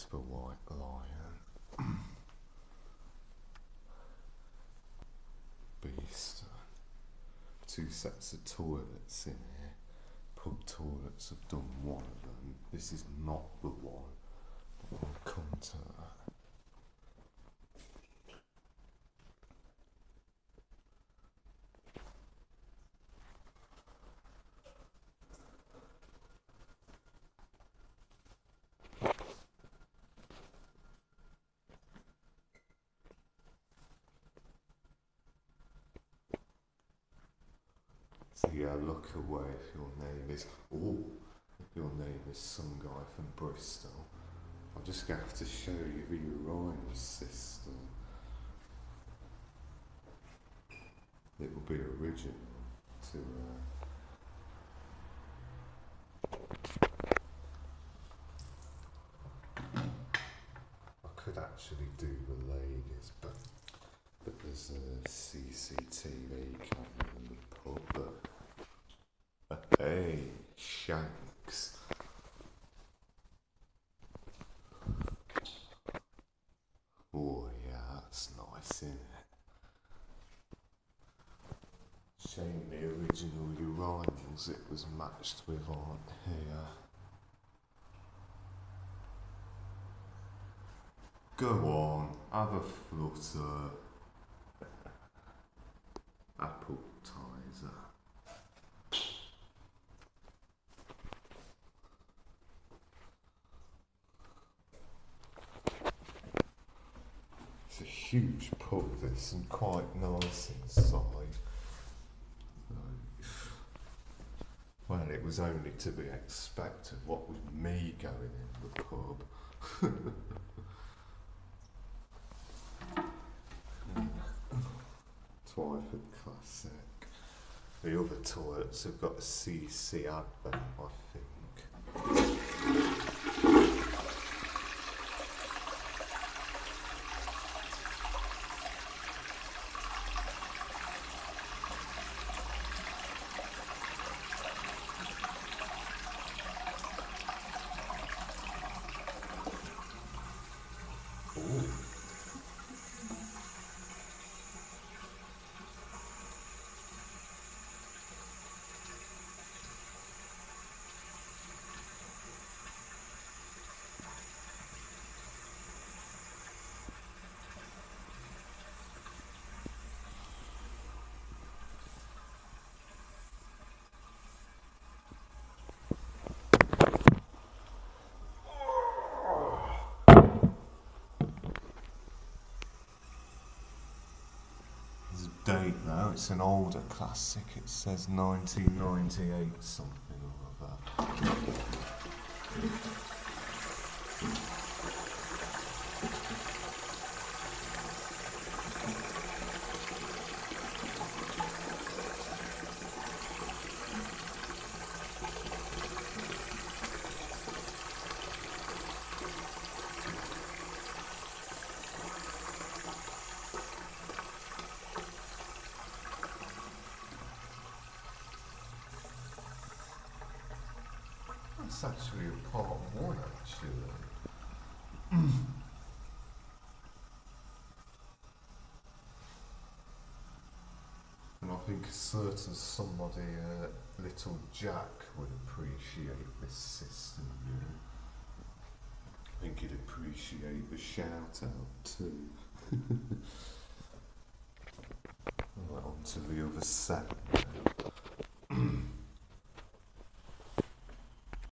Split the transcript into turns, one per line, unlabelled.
is the White Lion. Beeston. 2 sets of toilets in here. Pub toilets have done one of them. This is not the one. But we'll come to that. So yeah, look away if your name is, if your name is some guy from Bristol. I'm just going to have to show you the rhyme system. It will be original to I could actually do the ladies, but there's a CCTV camera in the pub. Hey, Shanks. Oh yeah, that's nice, isn't it? Shame the original urinals it was matched with aren't here. Go on, have a flutter. Appetizer. It's a huge pub this and quite nice inside. Well, it was only to be expected, what with me going in the pub. Twyford classic. The other toilets have got a CC advent, I think. Date now, it's an older classic, it says 1998 something or other. It's actually a part 1 actually. And I think a certain somebody, little Jack, would appreciate this system, you know. I think he'd appreciate the shout out too. Right, on to the other set now.